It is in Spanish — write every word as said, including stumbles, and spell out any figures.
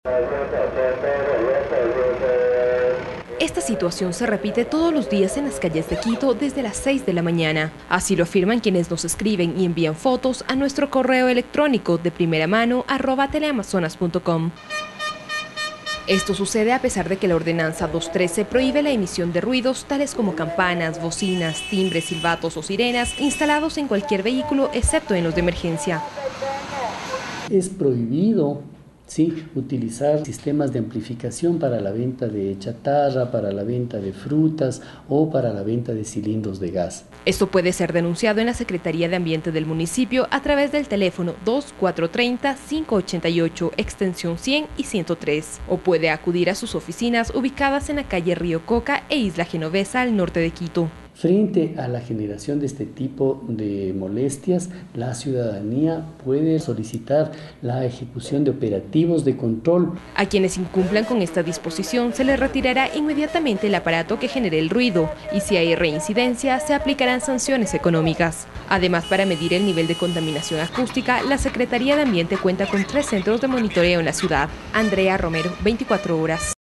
Esta situación se repite todos los días en las calles de Quito desde las seis de la mañana. Así lo afirman quienes nos escriben y envían fotos a nuestro correo electrónico de primera mano arroba teleamazonas punto com. Esto sucede a pesar de que la ordenanza doscientos trece prohíbe la emisión de ruidos tales como campanas, bocinas, timbres, silbatos o sirenas instalados en cualquier vehículo excepto en los de emergencia. Es prohibido, sí, utilizar sistemas de amplificación para la venta de chatarra, para la venta de frutas o para la venta de cilindros de gas. Esto puede ser denunciado en la Secretaría de Ambiente del municipio a través del teléfono dos cuatro tres cero, cinco ocho ocho, extensión cien y ciento tres, o puede acudir a sus oficinas ubicadas en la calle Río Coca e Isla Genovesa al norte de Quito. Frente a la generación de este tipo de molestias, la ciudadanía puede solicitar la ejecución de operativos de control. A quienes incumplan con esta disposición se les retirará inmediatamente el aparato que genere el ruido y si hay reincidencia se aplicarán sanciones económicas. Además, para medir el nivel de contaminación acústica, la Secretaría de Ambiente cuenta con tres centros de monitoreo en la ciudad. Andrea Romero, veinticuatro horas.